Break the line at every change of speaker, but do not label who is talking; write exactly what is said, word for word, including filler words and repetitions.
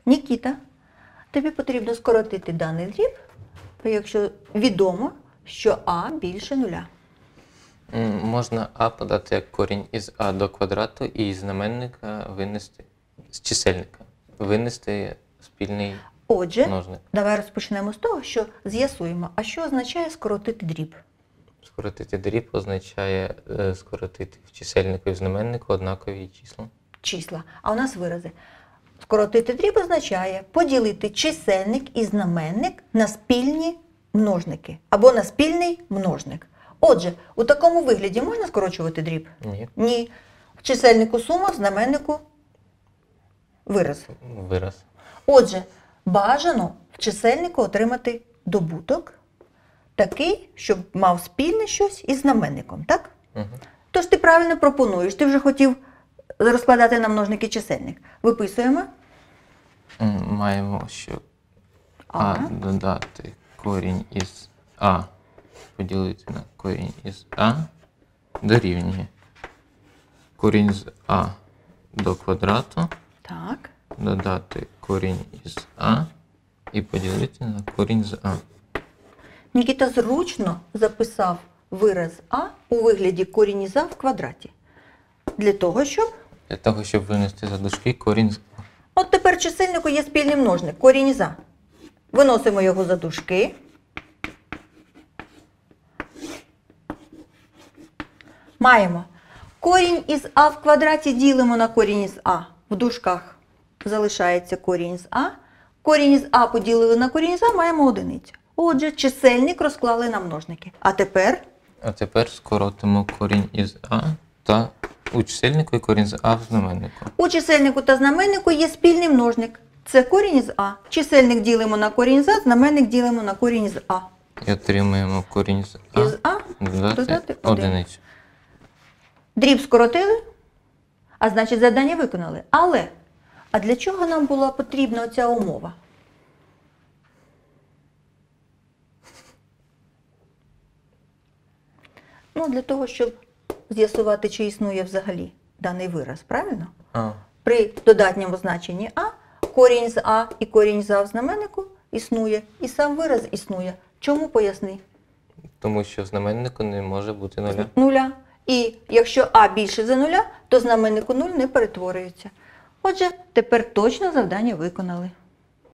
Нікіта, тобі потрібно скоротити даний дріб, якщо відомо, що а більше нуля.
М, Можна а подати як корінь із а до квадрату і із знаменника винести, з чисельника, винести спільний
Отже,
множник.
давай розпочнемо з того, що з'ясуємо, а що означає скоротити дріб.
Скоротити дріб означає е, скоротити в чисельнику і в знаменнику однакові числа.
Числа. А у нас вирази. Скоротити дріб означає поділити чисельник і знаменник на спільні множники або на спільний множник. Отже, у такому вигляді можна скорочувати дріб?
Ні.
Ні. В чисельнику сума, в знаменнику вираз.
Вираз.
Отже, бажано в чисельнику отримати добуток такий, щоб мав спільне щось із знаменником, так?
Угу.
Тож ти правильно пропонуєш. Ти вже хотів розкладати на множники чисельник. Виписуємо.
М, Маємо, що а
А.
додати корінь із а поділити на корінь із а дорівнює корінь з а до квадрату
Так.
додати корінь із а і поділити на корінь з а.
Нікіта зручно записав вираз а у вигляді корінь із а в квадраті. Для того, щоб...
Для того, щоб винести за дужки корінь з а.
От тепер в чисельнику є спільний множник, корінь із а. Виносимо його за дужки. Маємо. Корінь із а в квадраті ділимо на корінь із а. В дужках залишається корінь з а. Корінь із а поділили на корінь із а, маємо одиницю. Отже, чисельник розклали на множники. А тепер
А тепер скоротимо корінь із а та у чисельнику і корінь з а в знаменнику.
у чисельнику та знаменнику є спільний множник. Це корінь із а. Чисельник ділимо на корінь з а, знаменник ділимо на корінь з а.
І отримуємо корінь з а,
Із а
додати
додати один.
одиницю.
Дріб скоротили, а значить завдання виконали. Але, а для чого нам була потрібна оця умова? Ну, для того, щоб з'ясувати, чи існує взагалі даний вираз, правильно?
А.
При додатньому значенні а, корінь з а і корінь з а в знаменнику існує, і сам вираз існує. Чому, поясни?
Тому що в знаменнику не може бути нуля.
Нуля. І якщо а більше за нуля, то знаменник у нуль не перетворюється. Отже, тепер точно завдання виконали.